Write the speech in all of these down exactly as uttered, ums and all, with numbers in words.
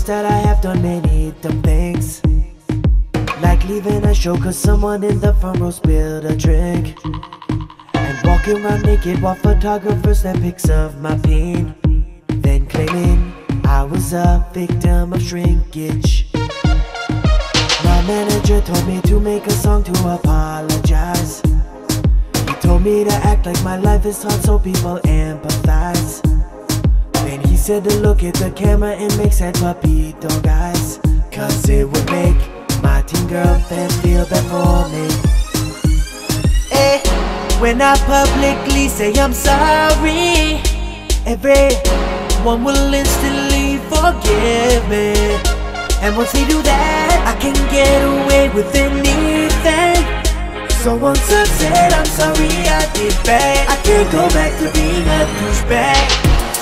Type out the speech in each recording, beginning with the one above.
that I have done many dumb things, like leaving a show cause someone in the front row spilled a drink, and walking around naked while photographers snap pics of my pain, then claiming I was a victim of shrinkage. My manager told me to make a song to apologize. He told me to act like my life is hard so people empathize. Then he said to look at the camera and make sad puppy dog eyes, cause it would make my teen girlfriend feel bad for me. Hey, when I publicly say I'm sorry, everyone will instantly forgive me. And once they do that, I can get away with anything. So once I've said I'm sorry, I did bad, I can't go back to being a douchebag.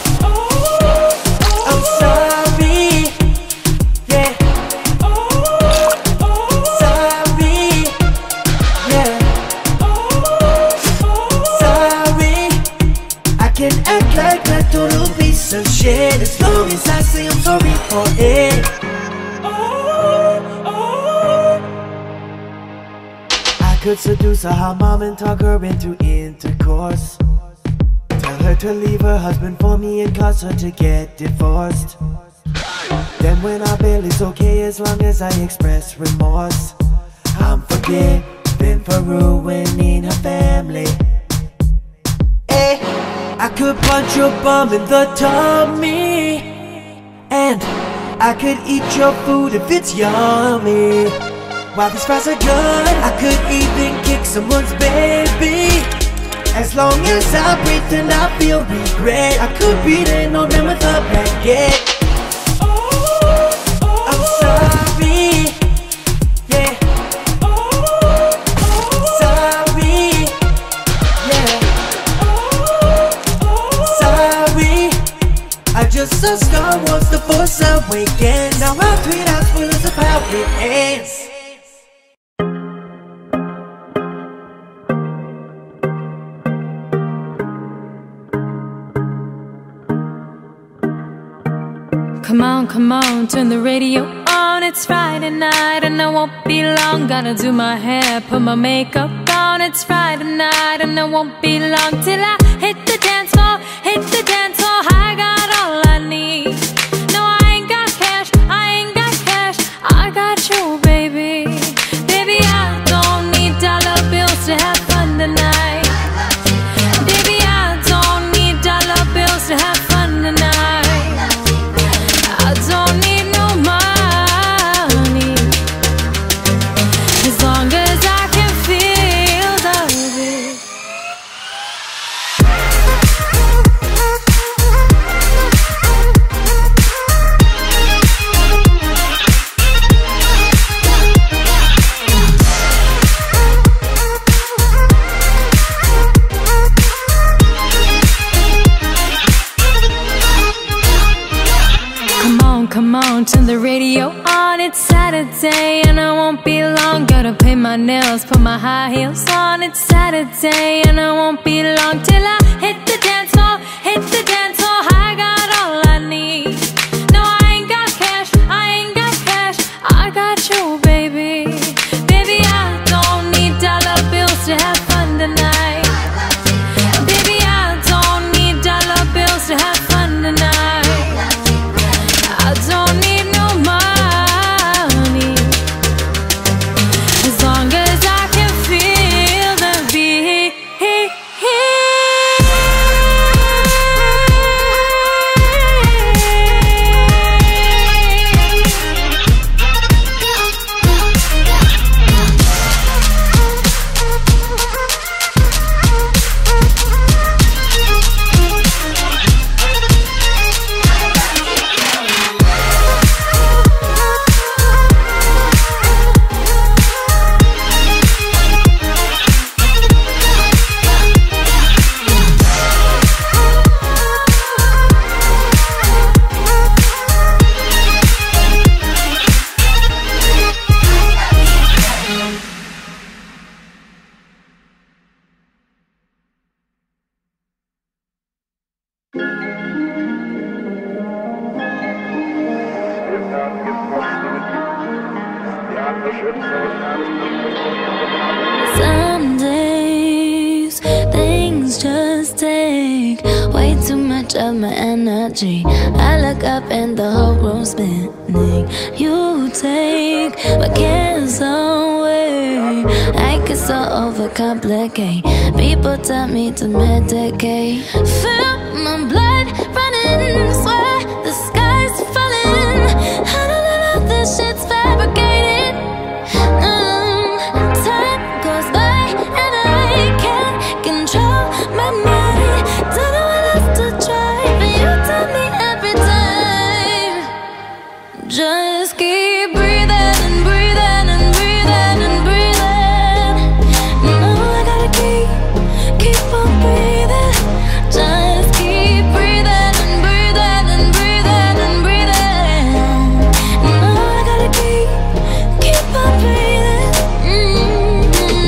I'm sorry, yeah. Sorry, yeah. Sorry, I can act like a total piece of shit as long as I say I'm sorry for it. I could seduce her, her mom, and talk her into intercourse. Tell her to leave her husband for me and cause her to get divorced. Then when I bail, it's okay as long as I express remorse. I'm forgiven for ruining her family. Hey, I could punch your bum in the tummy, and I could eat your food if it's yummy. While these fries are good, I could even kick someone's baby. As long as I breathe and I feel regret, I could beat an old man with a baguette. I'm sorry, yeah. Sorry, yeah. Sorry, I just saw Star Wars The Force Awakens. Now I'll tweet out spoilers of how it ends. Come on, come on, turn the radio on. It's Friday night and I won't be long. Gotta do my hair, put my makeup on. It's Friday night and I won't be long till I hit the dance floor, hit the dance floor. I got all I need. No, I ain't got cash, I ain't got cash. I got you, baby. Baby, I don't need dollar bills to have fun tonight. Baby, I don't need dollar bills to have fun tonight. I don't need no money, as long as I can feel the beat. Come on, turn the radio on. It's Saturday and I won't be long. Gotta paint my nails, put my high heels on. It's Saturday and I won't be long till I hit the dance floor, hit the dance floor. I got all I need. No, I ain't got cash, I ain't got cash. I got you, baby. Baby, I don't need dollar bills to have fun tonight. Baby, I don't need dollar bills to have fun tonight. I don't need no money, as long as I can feel the beat. Some days things just take way too much of my energy. I look up and the whole room's spinning. You take my cares away. I get so overcomplicate. People tell me to medicate. Feel my blood running, swear the sky's falling. I don't know how this shit's fabricated. Mm, time goes by and I can't control my mind. Don't know what else to try, but you tell me every time. Just keep breathing and breathing and breathing and breathing. No, I gotta keep, keep on breathing. Just keep breathing and breathing and breathing and breathing. No, I gotta keep, keep on breathing. Mm-hmm.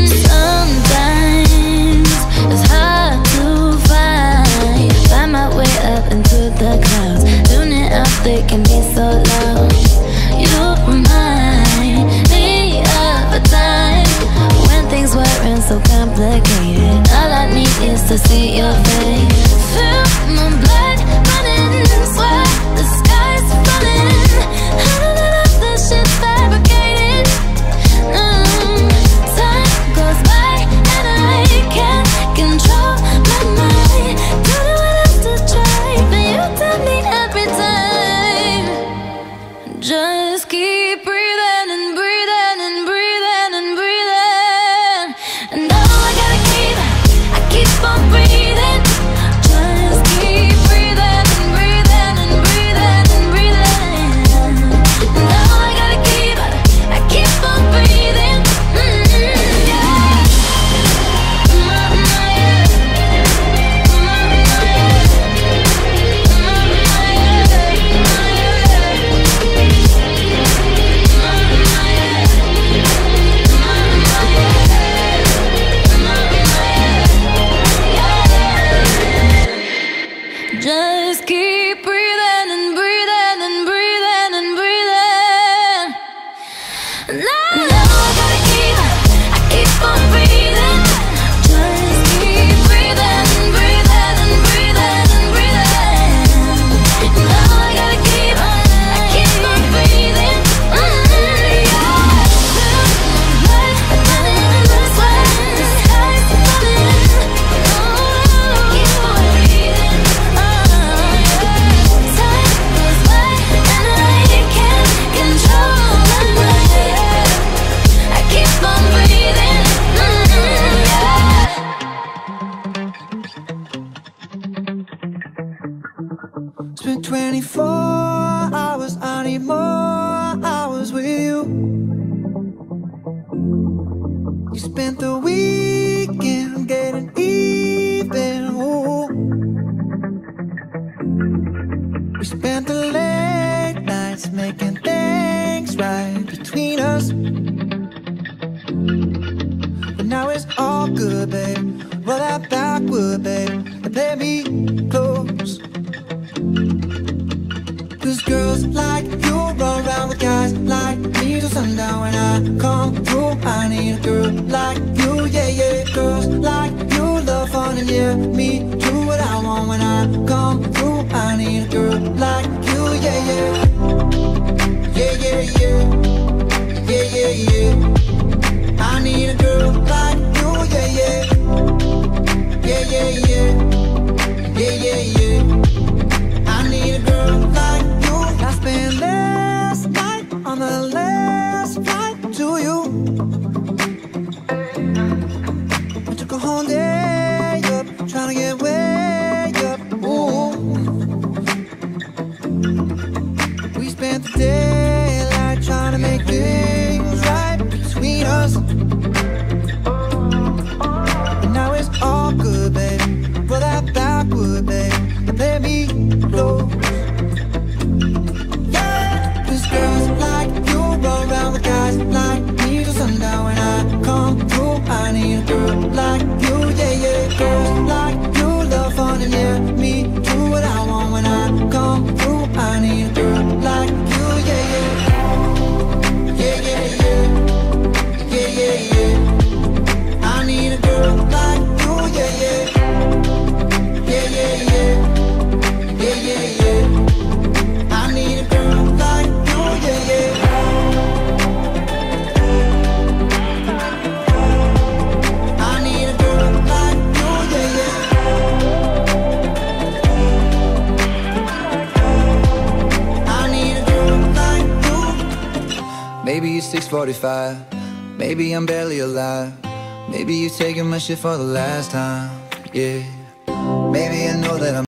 Sometimes it's hard to find, find my way up into the clouds. Tuning out, they can be so loud. You remind me of a time when things weren't so complicated. All I need is to see your face. Feel my blood running, swear the sky's falling. I don't know if this shit's fabricated. Mm, time goes by and I can't control my mind. Don't know what else to try, but you tell me every time. Just keep breathing and breathing and breathing and breathing. And all I gotta keep, I keep on breathing. Just keep breathing and breathing and breathing and breathing. And all I gotta keep, I keep on breathing. Mm-hmm, yeah. Mm-hmm, yeah. Just keep breathing and breathing and breathing and breathing. No, no, I gotta keep, I keep on breathing. Just keep breathing and breathing and breathing and breathing. No, I gotta keep, I keep on breathing. Mm-hmm, yeah. Feel my blood running, sweat, the sky's falling. Oh, keep on breathing. Oh, yeah. Time goes by and I can't control my mind. I keep on breathing. Mm-hmm, yeah. Spent twenty-four hours, I need more hours with you. You spent the weekend getting even. Ooh. We spent the late nights making things right between us. But now it's all good, babe. Roll that backward, babe, and play me close. Cause girls like you run around with guys like me till sundown. When I come through, I need a girl like you, yeah, yeah. Girls like you love fun and yeah, me do what I want. When I come through, I need a girl like you, yeah, yeah. Yeah, yeah, yeah. Yeah, yeah, yeah. I need a girl like you, yeah, yeah. Yeah, yeah, yeah. Yeah, yeah, yeah. I need a girl like you. I spent last night on the last flight to you. I took a whole day up, trying to get way up. Ooh. We spent the daylight trying to make things right. Maybe it's six forty-five. Maybe I'm barely alive. Maybe you're taking my shit for the last time. Yeah. Maybe I know that I'm